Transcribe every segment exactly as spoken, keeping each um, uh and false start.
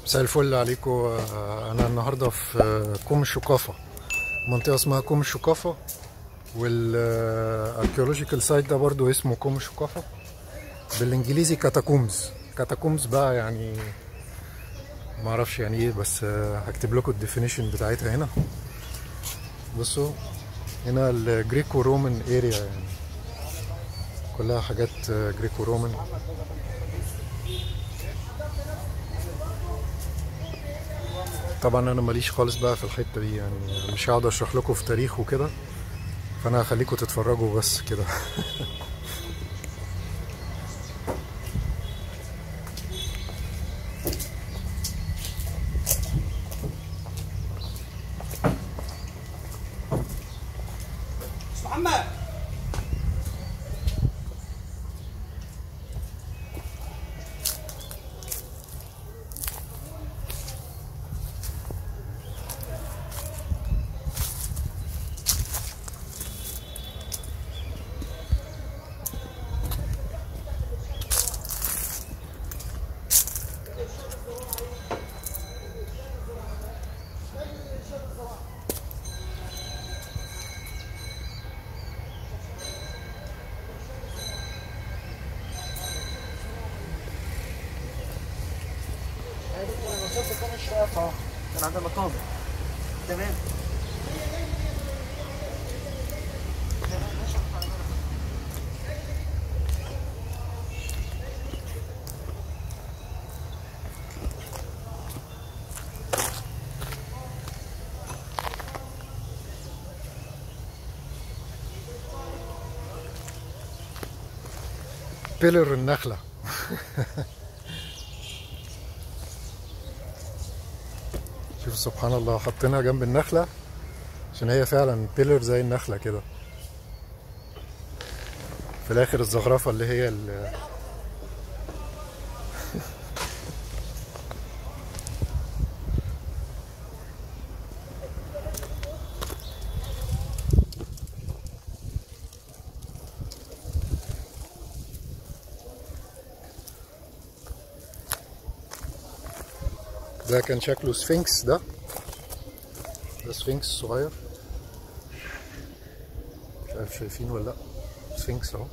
مساء الفل عليكم. انا النهارده في كوم الشقافه، منطقه اسمها كوم الشقافه، والاركيولوجيكال سايت ده برضو اسمه كوم الشقافه، بالانجليزي كاتاكومز. كاتاكومز بقى يعني ما اعرفش يعني ايه، بس هكتب لكم الديفينيشن بتاعتها هنا. بصوا هنا الجريكو رومان اريا، يعني كلها حاجات جريكو رومان. طبعا انا ماليش خالص بقى في الحته دي، يعني مش هقعد اشرح لكم في تاريخ وكده، فانا هخليكم تتفرجوا بس كده. محمد انا وصلت كوم الشقافة اهو، كان عند المقابر. تمام بيلر النخله. شوف سبحان الله، حطيناها جنب النخله عشان هي فعلا بيلر زي النخله كده. في الاخر الزخرفه اللي هي ال ده كان شكله سفنكس. ده ده سفنكس صغير، مش عارف شايفين ولا لا. سفنكس اهو.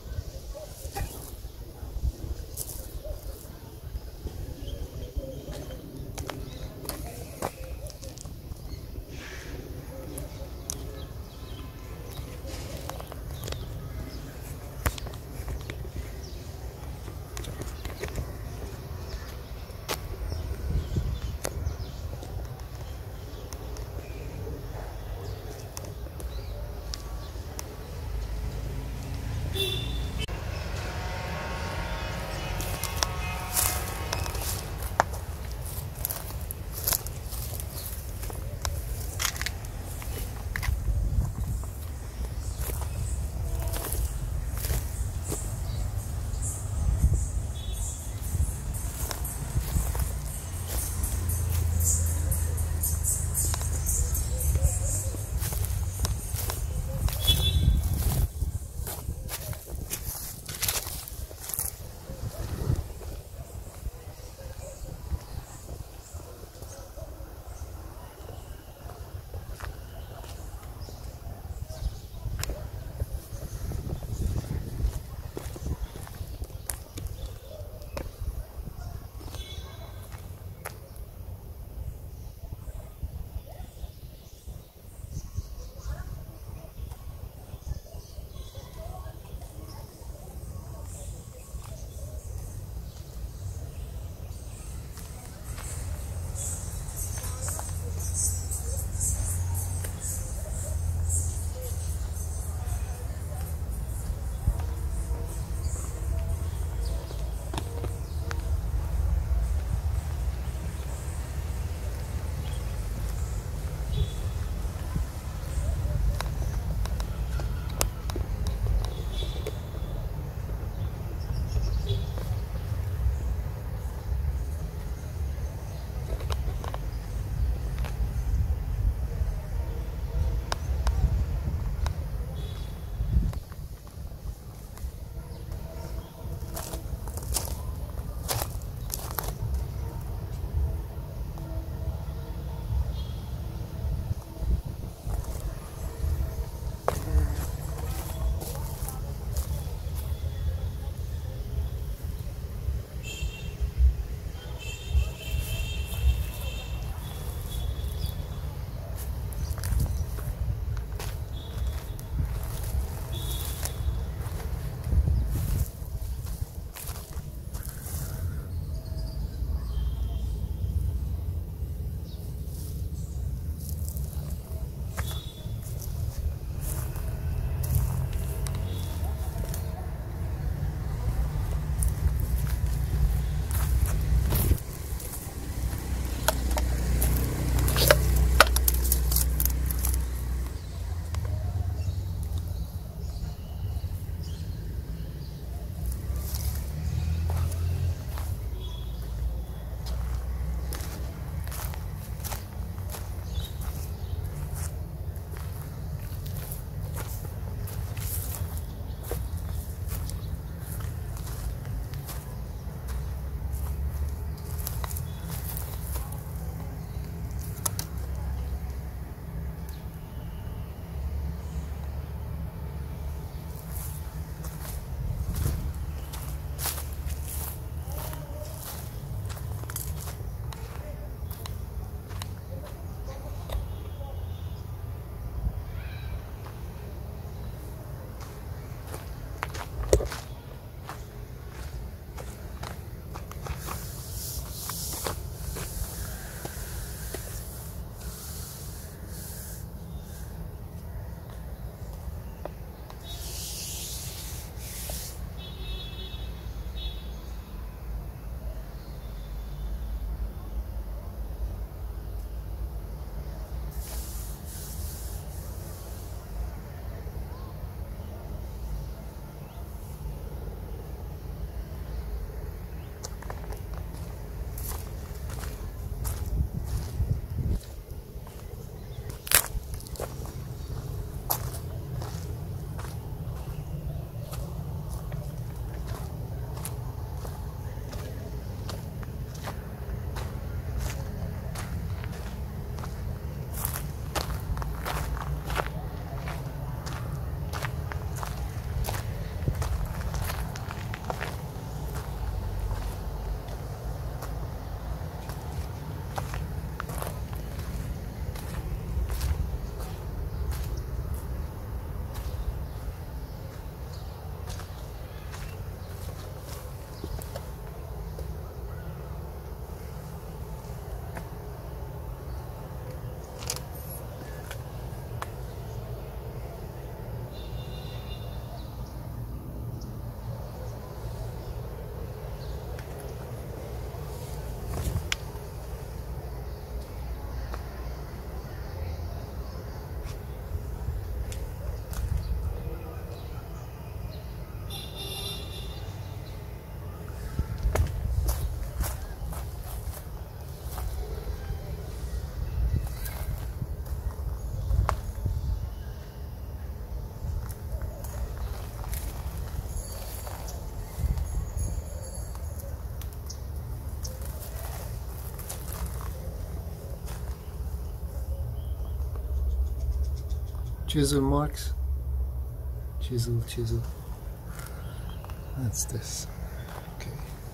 chisel marks. Chisel, chisel. That's this. Okay.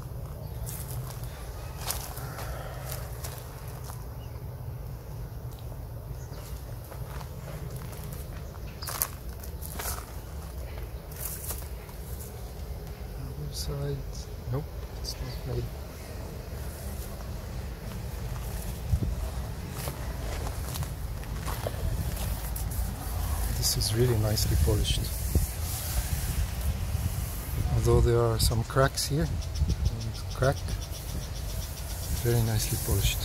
Other side. Nope, it's not made. This is really nicely polished. Although there are some cracks here, cracked, very nicely polished.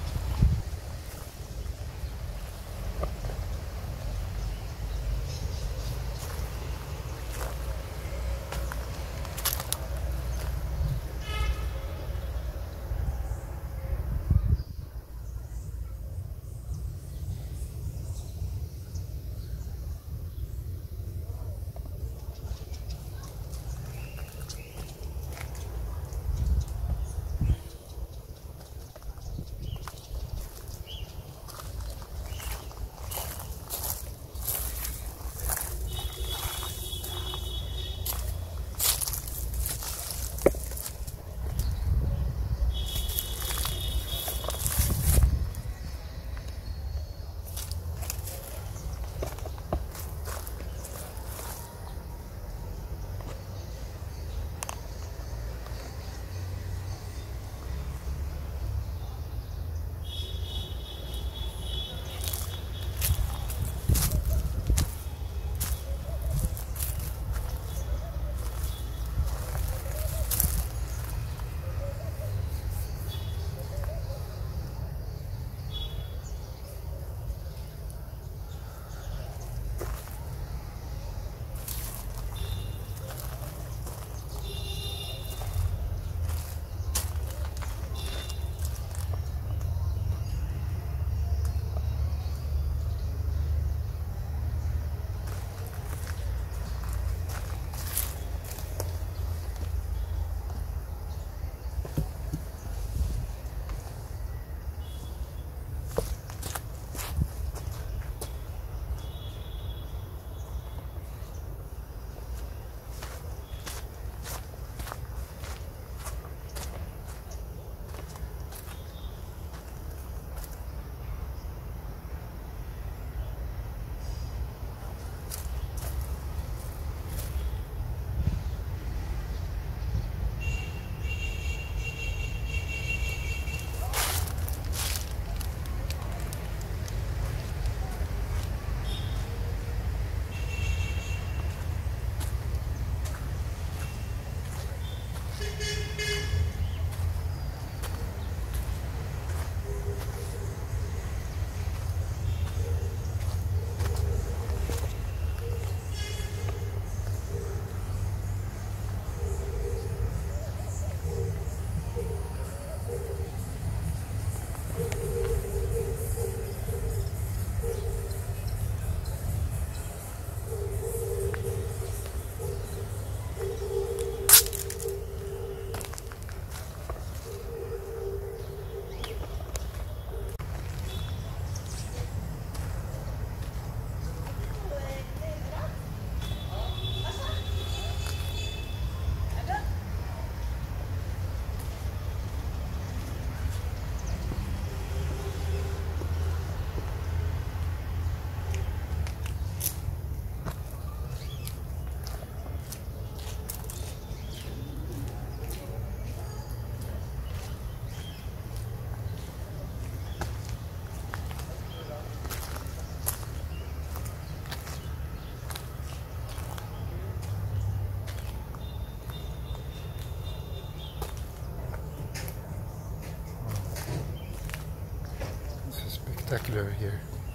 Spectacular here.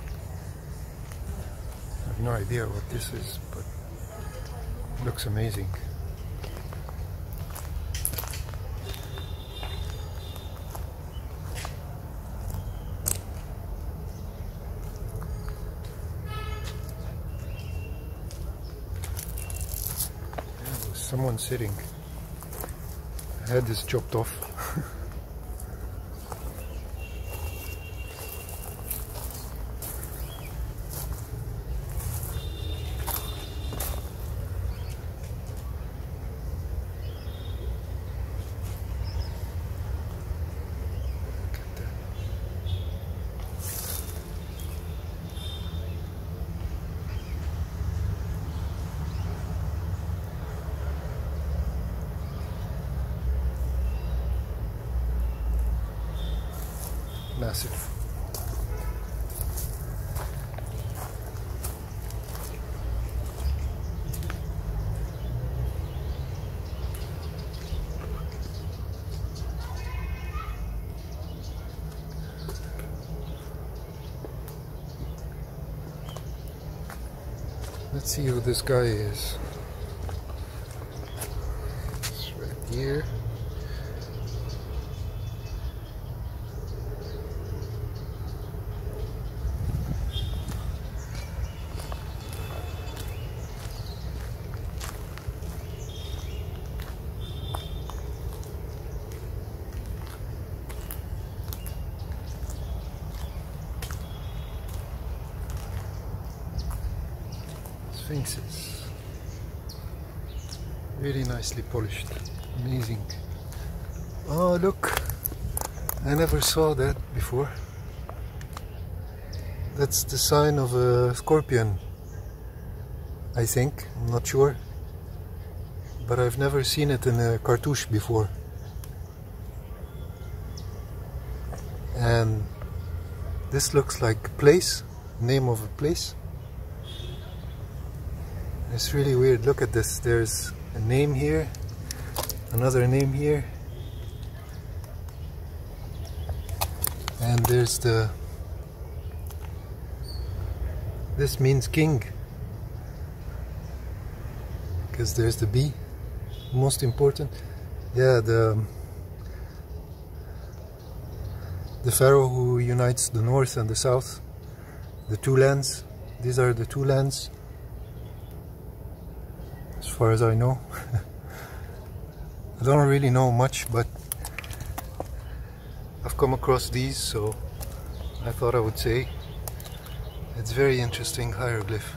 I have no idea what this is, but it looks amazing. There's someone sitting. The head is chopped off. massive. Let's see who this guy is. It's right here. Sphinxes, really nicely polished, amazing. Oh look, I never saw that before. That's the sign of a scorpion, I think, I'm not sure, but I've never seen it in a cartouche before. And this looks like a place, name of a place. It's really weird. Look at this. There's a name here, another name here, and there's the, this means king, because there's the B, most important. Yeah, the the pharaoh who unites the north and the south, the two lands. These are the two lands, as far as I know. I don't really know much, but I've come across these, so I thought I would say it's very interesting hieroglyph.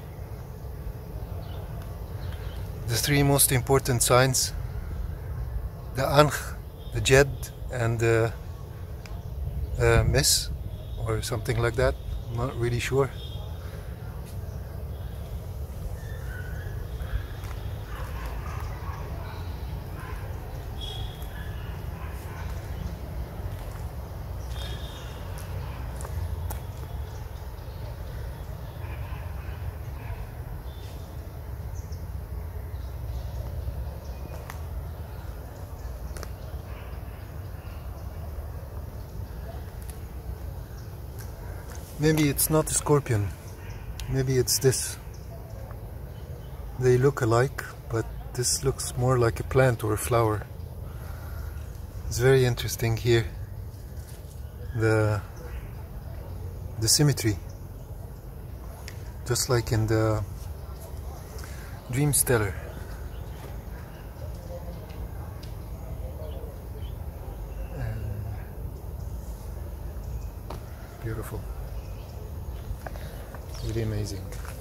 The three most important signs, the Ankh, the Jed, and the uh, Mes, or something like that, I'm not really sure. Maybe it's not a scorpion, maybe it's this. They look alike, but this looks more like a plant or a flower. It's very interesting here, the the symmetry, just like in the Dream Stellar. And beautiful. Really amazing.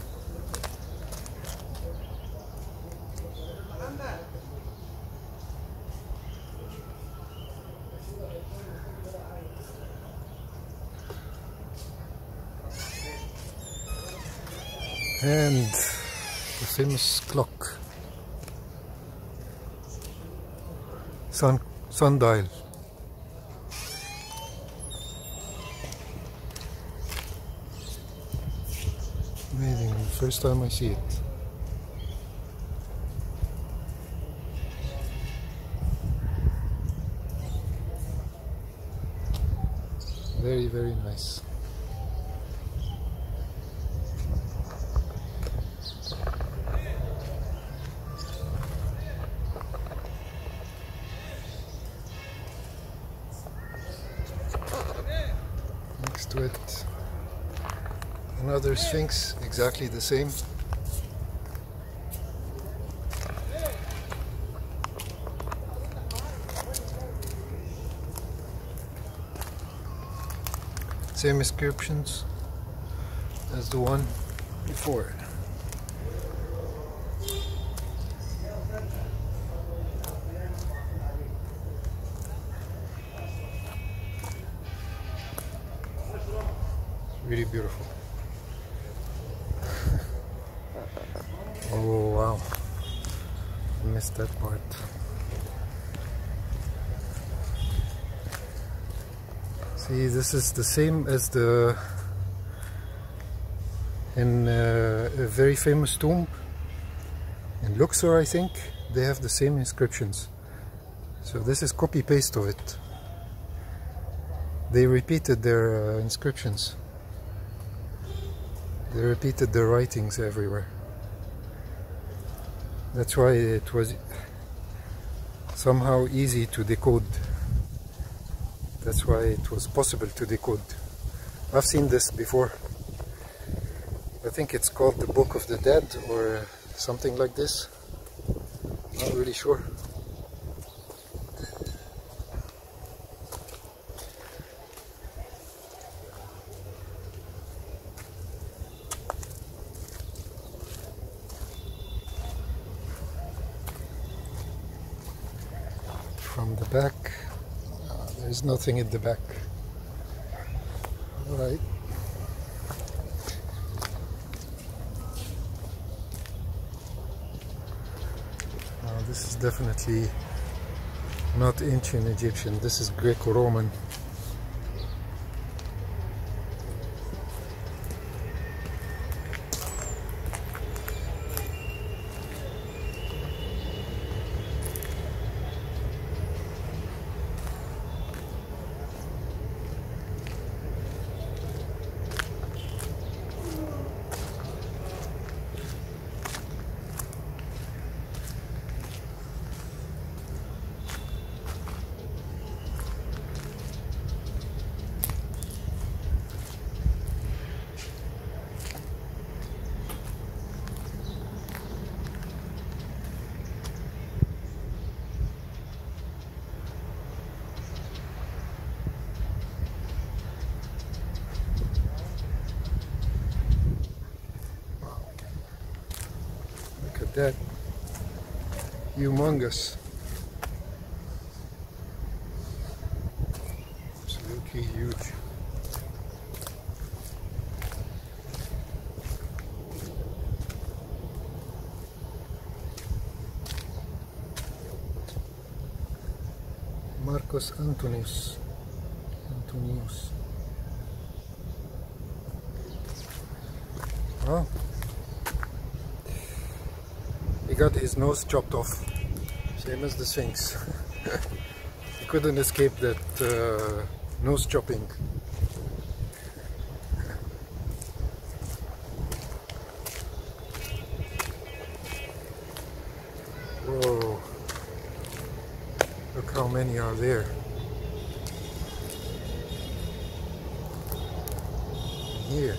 And the famous clock, sun sundial. Amazing, first time I see it. Very, very nice. Next to it, another sphinx, exactly the same. Same inscriptions as the one before. Really beautiful. Oh wow, I missed that part. See, this is the same as the in uh, a very famous tomb in Luxor, I think. They have the same inscriptions. So this is copy paste of it. They repeated their uh, inscriptions. They repeated their writings everywhere. That's why it was somehow easy to decode. That's why it was possible to decode. I've seen this before. I think it's called the Book of the Dead or something like this. Not really sure. From the back, uh, there's nothing in the back. All right. Uh, this is definitely not ancient Egyptian. This is Greco-Roman. That humongous, absolutely huge. Marcus Antonius. Antonius. Oh. He got his nose chopped off, same as the Sphinx. He couldn't escape that uh, nose chopping. Whoa, look how many are there. Here.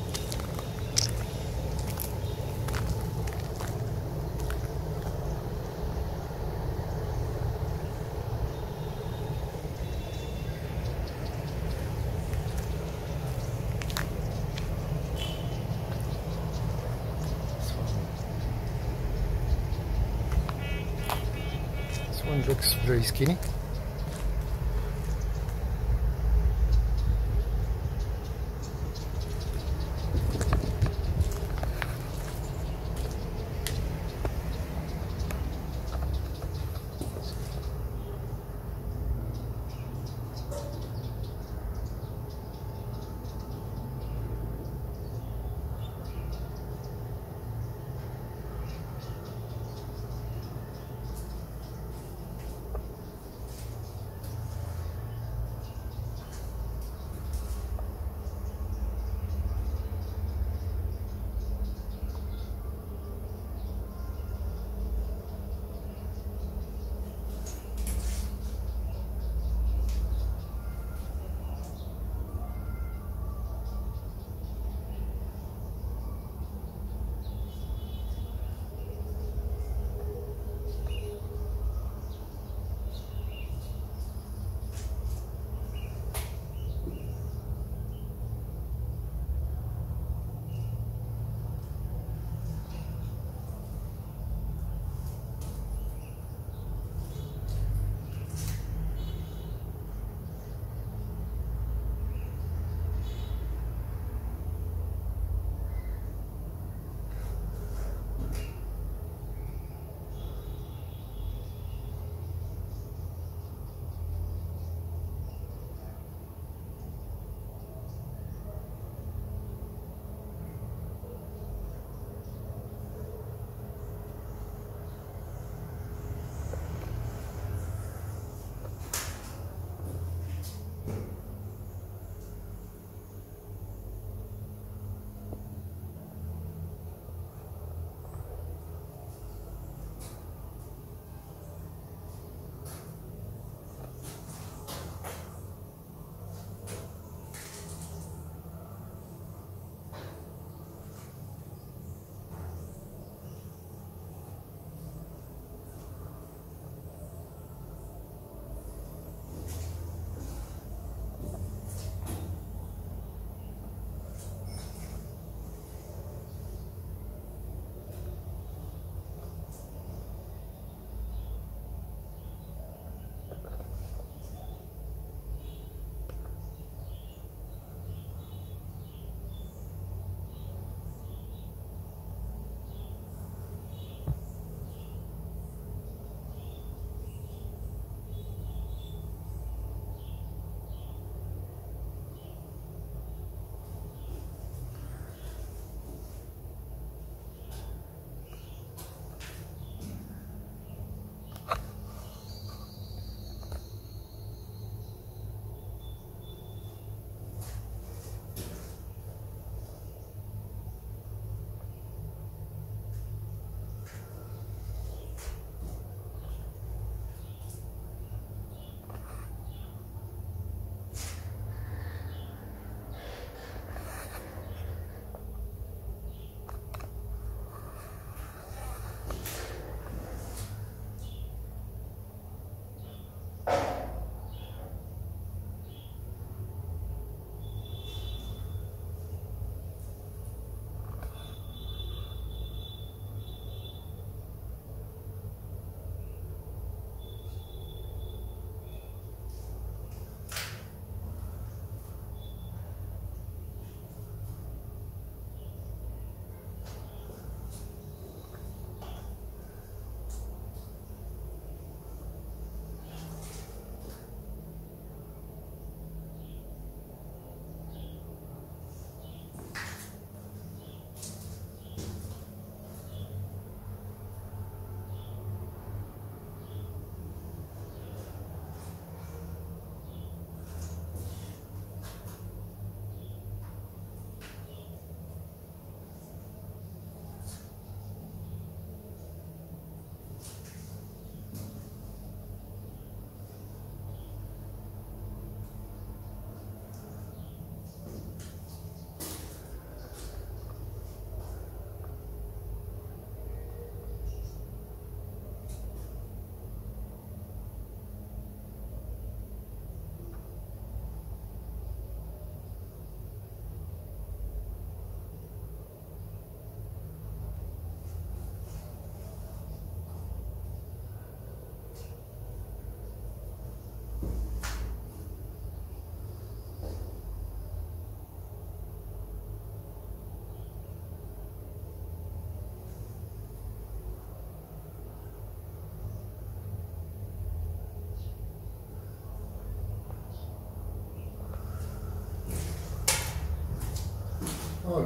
One looks very skinny.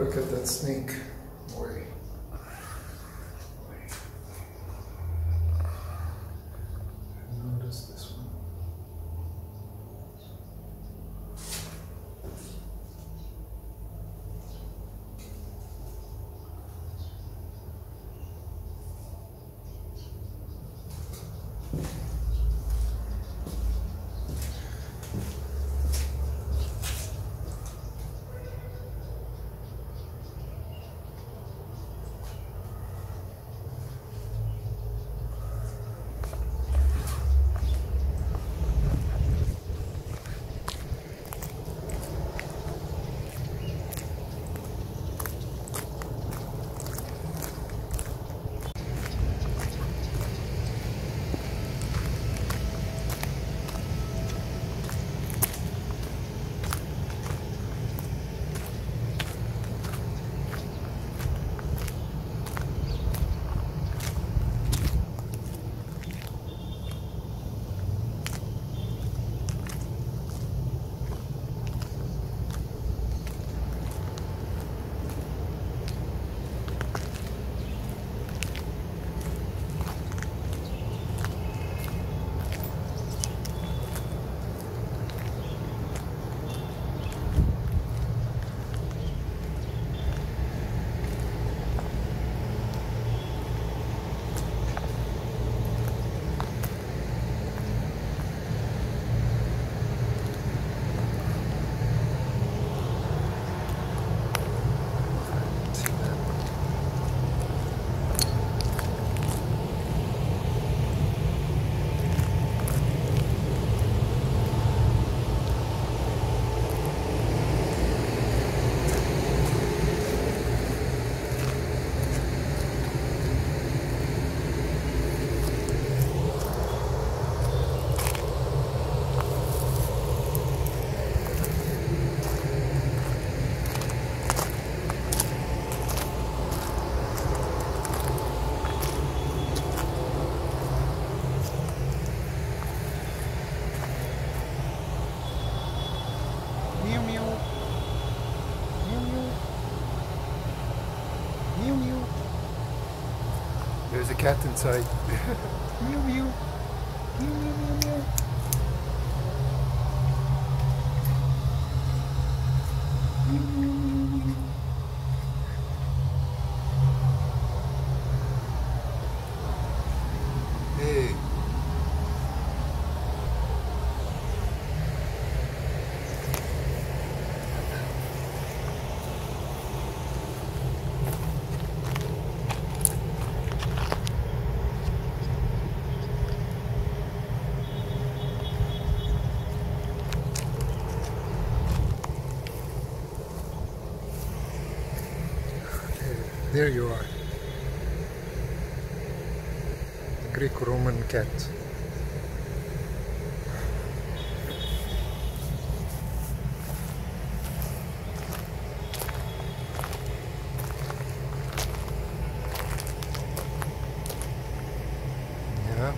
look at that snake. Wait. Notice this one. There's a cat inside. Mew mew. Mew mew mew mew. Mew mew mew mew. Hey. There you are. The Greek-Roman cat. Yeah.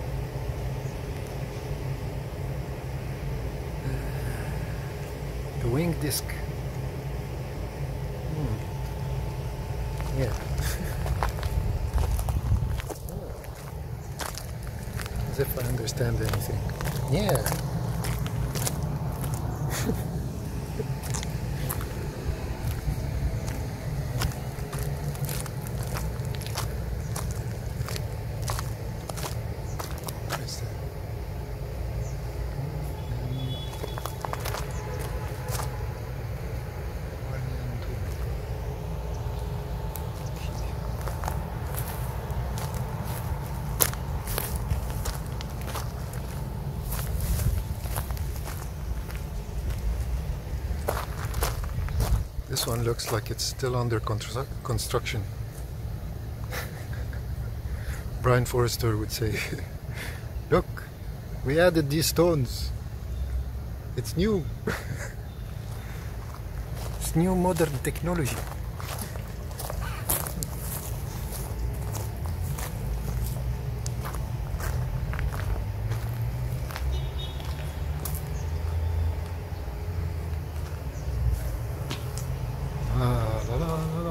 The wing disc. Hmm. Yeah. As if I understand anything. Yeah. What is that? This one looks like it's still under constru construction. Brian Forrester would say, look, we added these stones. It's new. It's new modern technology. Ah, la, la, la.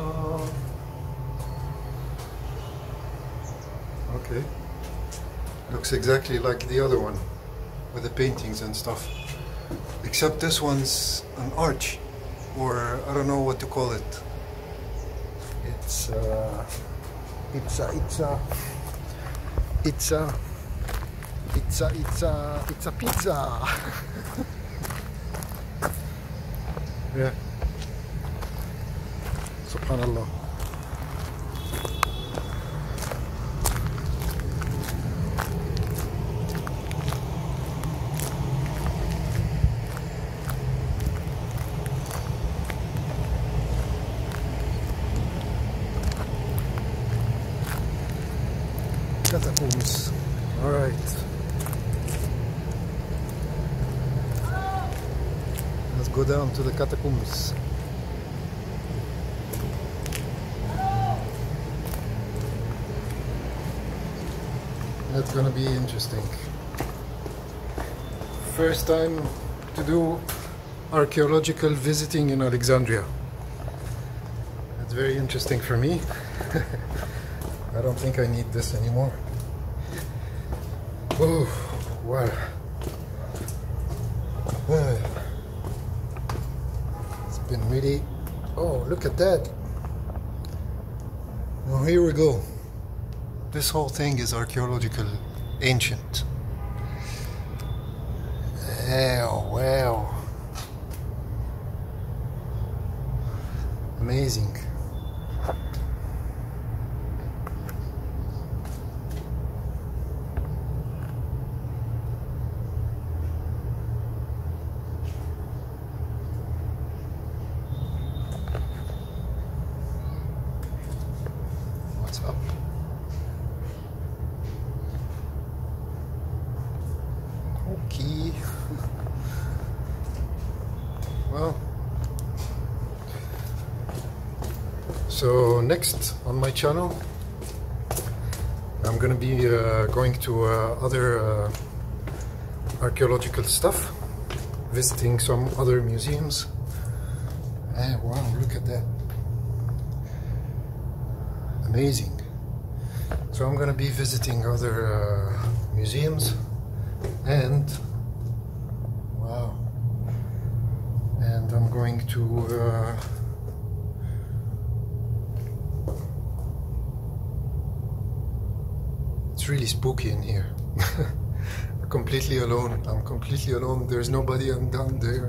Okay. Looks exactly like the other one with the paintings and stuff. Except this one's an arch, or I don't know what to call it. It's uh, it's a it's a it's a it's a it's a it's a pizza. Yeah. Subhanallah. Catacombs. All right. Let's go down to the catacombs. That's gonna be interesting. First time to do archaeological visiting in Alexandria. That's very interesting for me. I don't think I need this anymore. Oh, wow. It's been really... Oh, look at that. Now here we go. This whole thing is archaeological, ancient. Wow, wow. Amazing. What's up? Okay. Well, so next on my channel I'm gonna be uh, going to uh, other uh, archaeological stuff, visiting some other museums. And wow, look at that. Amazing. So I'm gonna be visiting other uh, museums, and wow, and I'm going to uh, it's really spooky in here. I'm completely alone. I'm completely alone. There's nobody down there.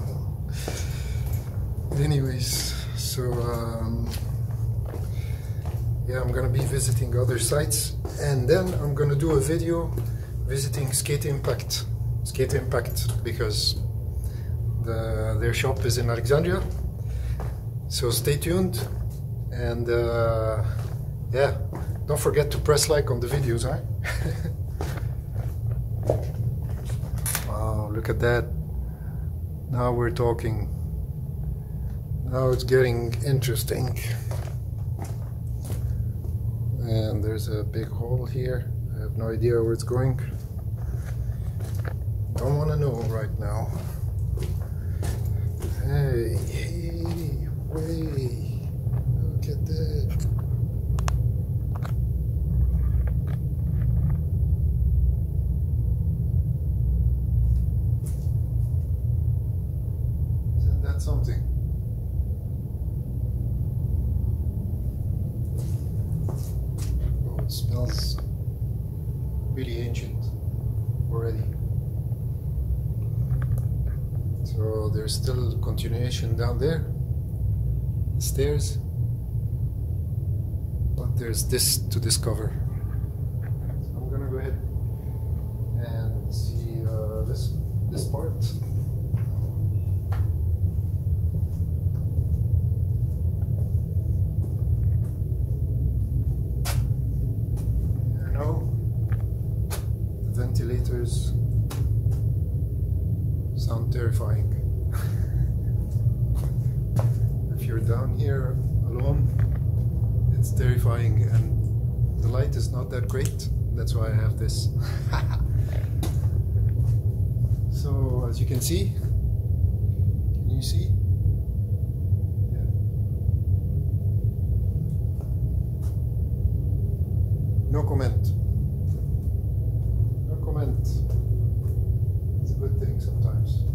Uh, anyways, so um, yeah, I'm gonna be visiting other sites, and then I'm gonna do a video visiting Skate Impact. Skate Impact, because the, their shop is in Alexandria. So stay tuned, and uh, yeah, don't forget to press like on the videos, huh? Wow, look at that. Now we're talking. Now it's getting interesting. And there's a big hole here. I have no idea where it's going. Don't want to know right now. Hey, hey, wait. Look at that. Isn't that something? It smells really ancient already. So there's still continuation down there, stairs, but there's this to discover. So I'm gonna go ahead and see uh, this this part. Ventilators sound terrifying. If you're down here alone, it's terrifying, and the light is not that great. That's why I have this. So as you can see, can you see? Yeah. No comment. No comment. It's a good thing sometimes.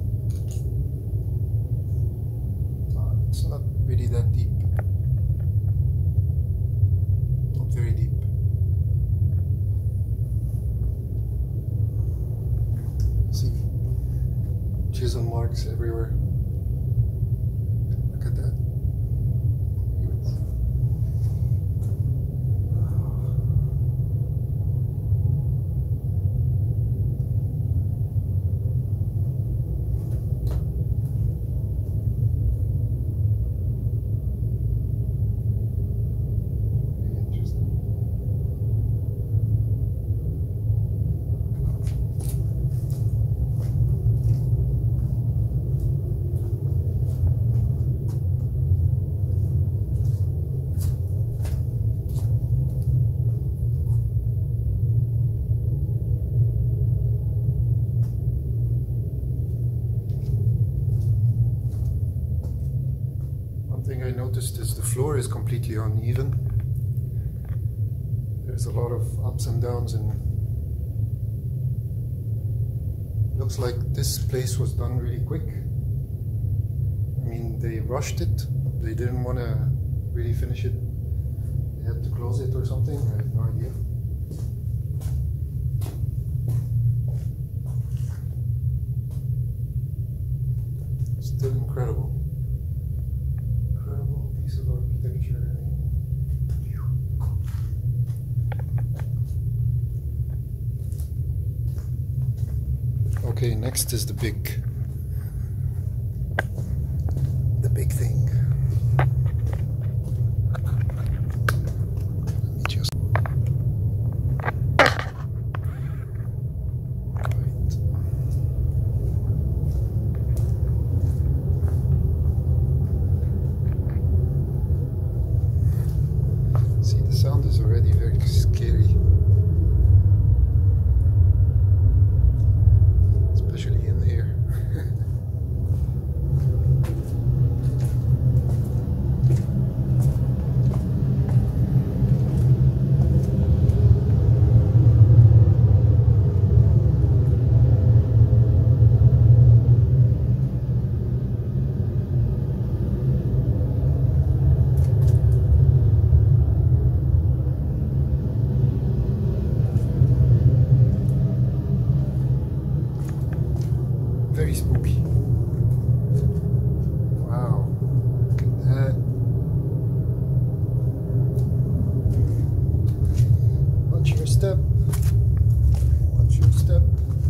Uh, it's not really that deep. Not very deep. See chisel marks everywhere. Look at that. Thing I noticed is the floor is completely uneven. There's a lot of ups and downs, and looks like this place was done really quick. I mean, they rushed it. They didn't want to really finish it. They had to close it or something. I have no idea. Still incredible. Of architecture. Okay, next is the big, the big thing. Let me just. Sound is already very scary, especially in here. Very spooky. Wow, look at that. Watch your step. Watch your step.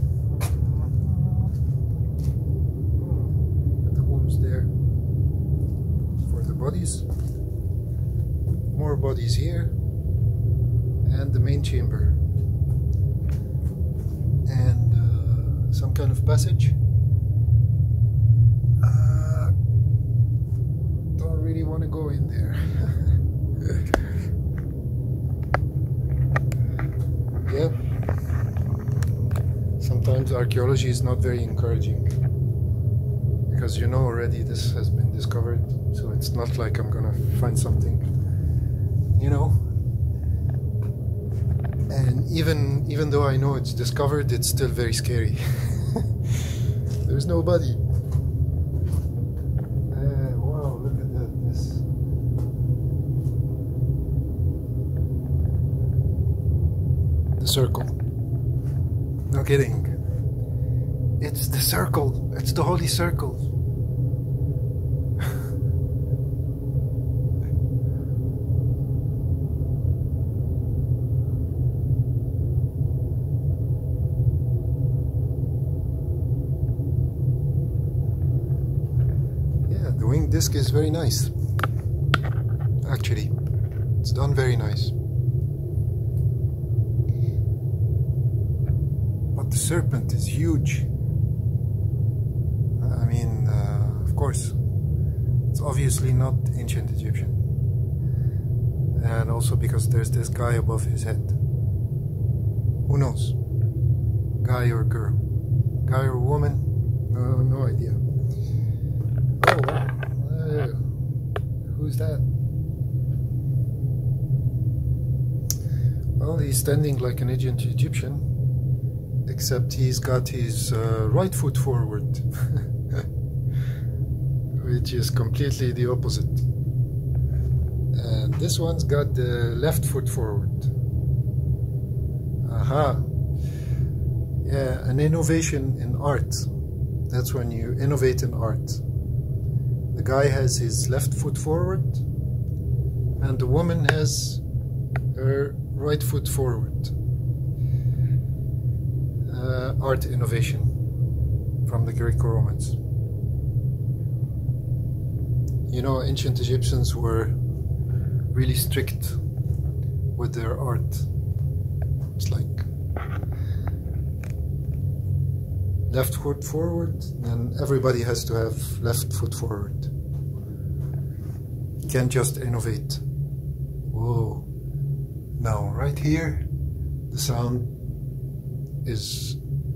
Catacombs there for the bodies. More bodies here. And the main chamber. And uh, some kind of passage. Really want to go in there. Yeah. Sometimes archaeology is not very encouraging because you know already this has been discovered, so it's not like I'm gonna find something, you know. And even even though I know it's discovered, it's still very scary. There's nobody. Circle. No kidding. It's the circle. It's the holy circle. Yeah, the winged disc is very nice. Actually, it's done very nice. The serpent is huge. I mean, uh, of course, it's obviously not ancient Egyptian. And also because there's this guy above his head. Who knows? Guy or girl? Guy or woman? No, no idea. Oh, wow. Uh, who's that? Well, he's standing like an ancient Egyptian, except he's got his uh, right foot forward, which is completely the opposite. And this one's got the left foot forward. Aha. Yeah, an innovation in art. That's when you innovate in art. The guy has his left foot forward, and the woman has her right foot forward. Uh, art innovation from the Greco-Romans. You know, ancient Egyptians were really strict with their art. It's like left foot forward, then everybody has to have left foot forward. You can't just innovate. Whoa. Now, right here, the sound is...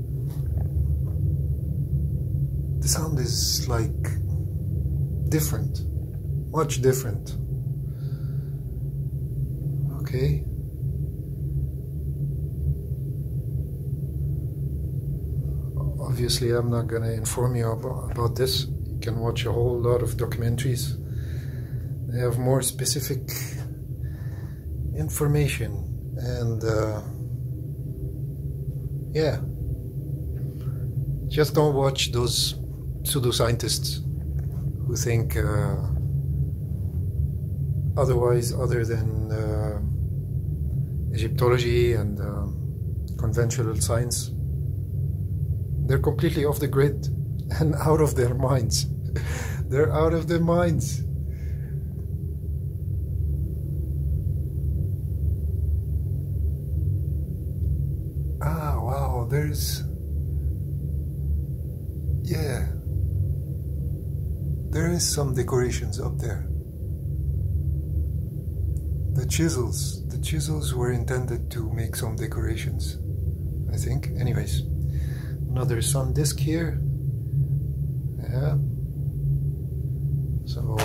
The sound is like different. Much different. Okay. Obviously, I'm not going to inform you about, about this. You can watch a whole lot of documentaries. They have more specific information, and uh, yeah, just don't watch those pseudoscientists who think uh, otherwise other than uh, Egyptology and uh, conventional science. They're completely off the grid and out of their minds. They're out of their minds. Ah, wow, there's... Yeah. There is some decorations up there. The chisels. The chisels were intended to make some decorations, I think. Anyways. Another sun disk here. Yeah. So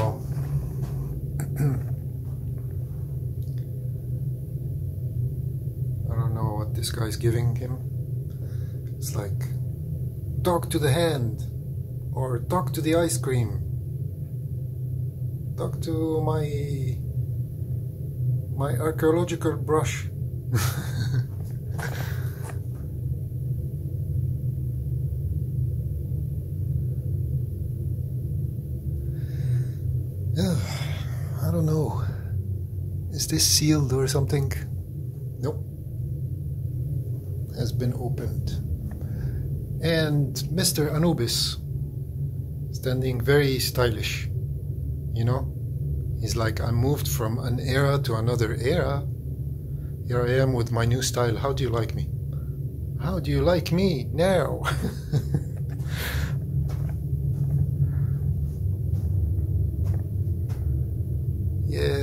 I don't know what this guy's giving him. It's like, talk to the hand, or talk to the ice cream, talk to my my archaeological brush. I don't know. Is this sealed or something? Nope. Has been opened. And Mister Anubis, standing very stylish. You know? He's like, I moved from an era to another era. Here I am with my new style. How do you like me? How do you like me now? Yeah.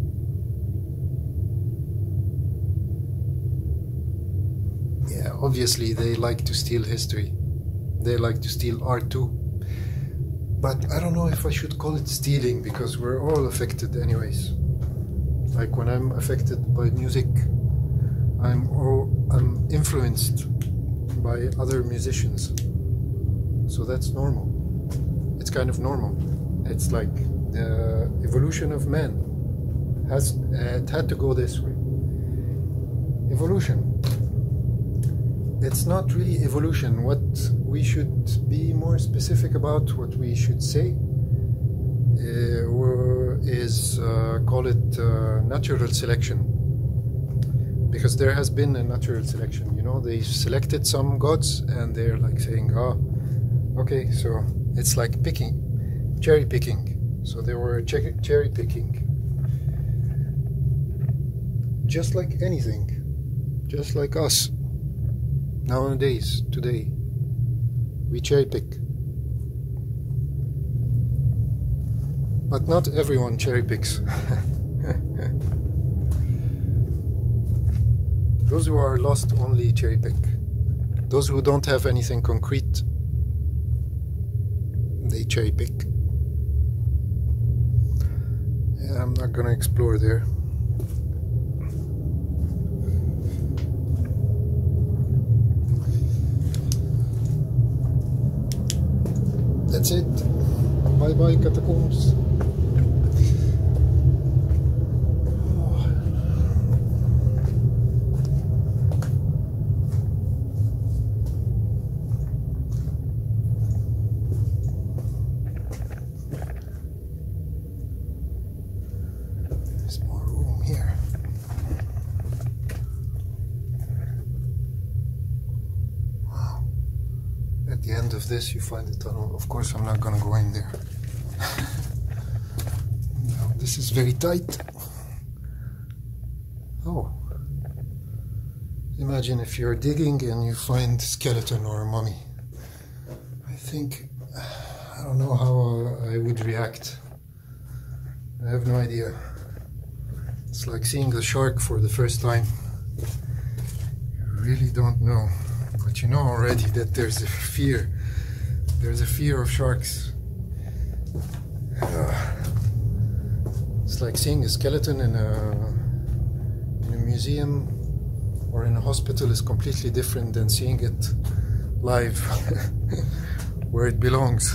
Yeah, obviously they like to steal history. They like to steal art too. But I don't know if I should call it stealing, because we're all affected anyways. Like when I'm affected by music, I'm all, I'm influenced by other musicians. So that's normal. It's kind of normal. It's like the evolution of man has uh, it had to go this way. Evolution. It's not really evolution. What we should be more specific about, what we should say, uh, is uh, call it uh, natural selection. Because there has been a natural selection. You know, they selected some gods, and they're like saying, "Oh, okay, so it's like picking, cherry picking." So they were cherry picking. Just like anything. Just like us. Nowadays, today. We cherry pick. But not everyone cherry picks. Those who are lost only cherry pick. Those who don't have anything concrete, they cherry pick. I'm not gonna explore there. that's it. Bye bye Catacombs. There's more room here. Wow. At the end of this you find the tunnel. Of course I'm not gonna go in there. No, this is very tight. Oh. Imagine if you're digging and you find a skeleton or a mummy. I think, I don't know how I would react. I have no idea. It's like seeing a shark for the first time. You really don't know. But you know already that there's a fear. There's a fear of sharks. Uh, it's like seeing a skeleton in a, in a museum or in a hospital is completely different than seeing it live where it belongs.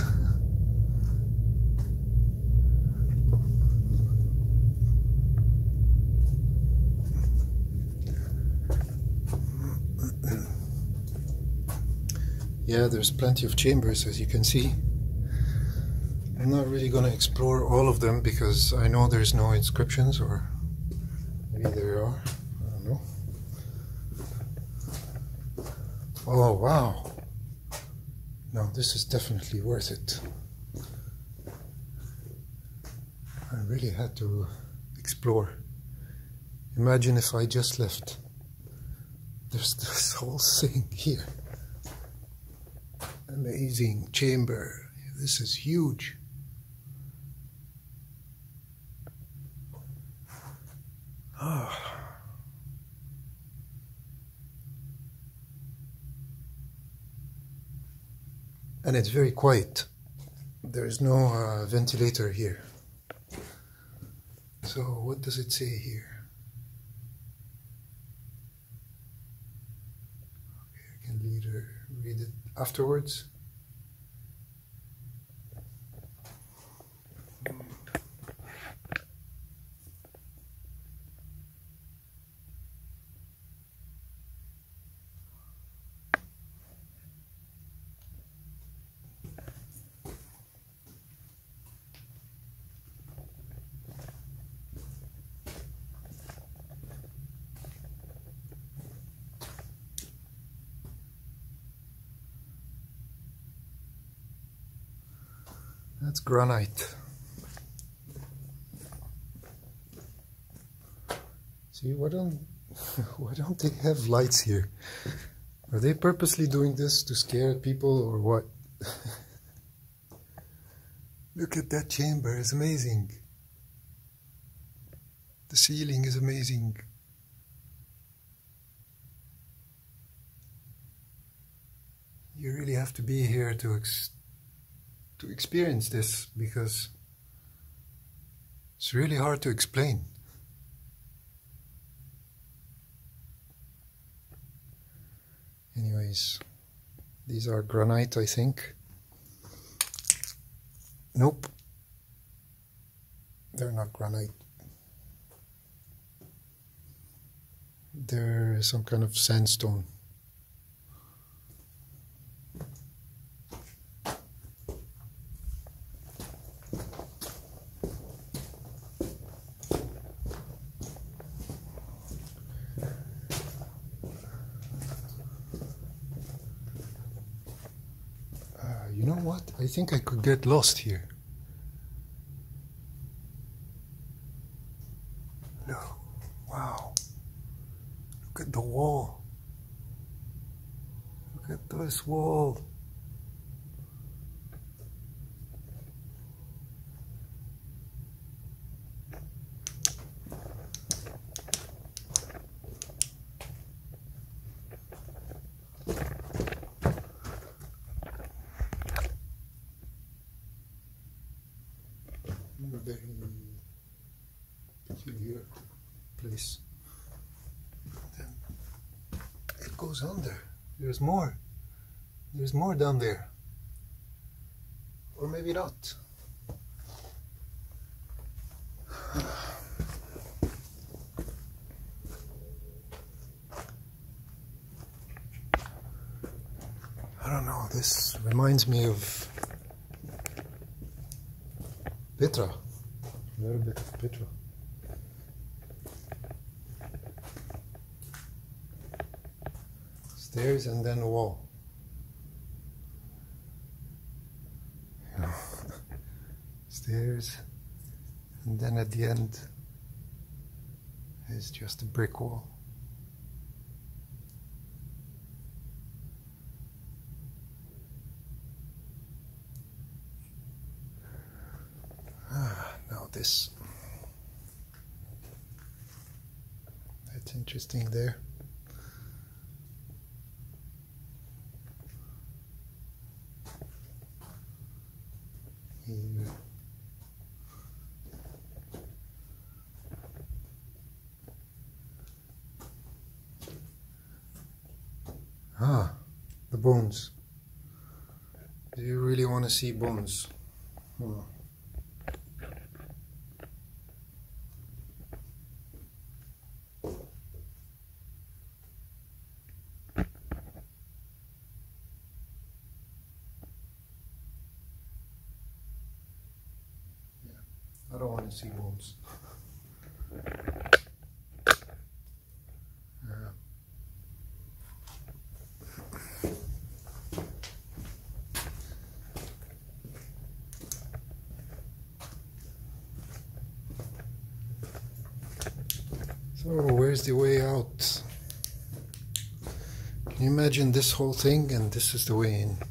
Yeah, there's plenty of chambers, as you can see. I'm not really gonna explore all of them because I know there's no inscriptions, or maybe there are, I don't know. Oh wow, no, this is definitely worth it. I really had to explore. Imagine if I just left. There's this whole thing here. Amazing chamber. This is huge. Ah. And it's very quiet. There is no uh, ventilator here. So what does it say here? Okay, I can later read it afterwards. That's granite. See, why don't why don't they have lights here? Are they purposely doing this to scare people or what? Look at that chamber, it's amazing. The ceiling is amazing. You really have to be here to ex to experience this, because it's really hard to explain. Anyways, these are granite, I think. Nope, they're not granite. They're some kind of sandstone. You know what? I think I could get lost here. Look, wow. Look at the wall. Look at this wall. Very peculiar place. Then it goes under. There's more. There's more down there. Or maybe not. I don't know, this reminds me of Petra. A little bit of Petra. Stairs and then a wall. You know, stairs, and then at the end is just a brick wall. Ah, now this. That's interesting there. Here. Ah, the bones. Do you really want to see bones? Hmm. I don't want to see bones. Yeah. So where's the way out? Can you imagine this whole thing and this is the way in?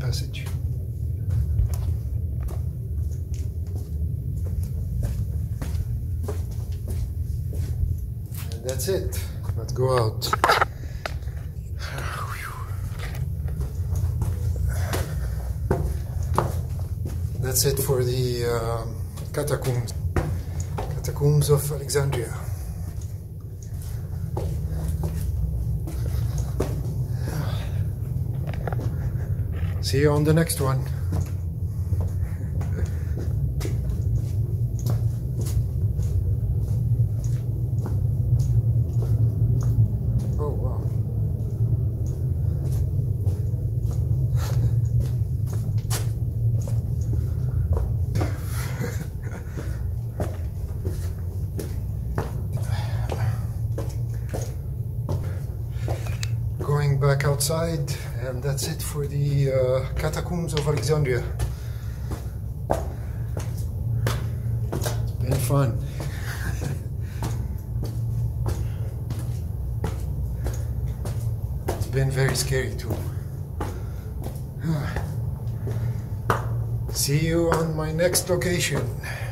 passage. And that's it. Let's go out. That's it for the uh, catacombs. Catacombs of Alexandria. See you on the next one. Oh wow. Going back outside, and that's it for the uh, Catacombs of Alexandria. It's been fun. It's been very scary too. See you on my next location.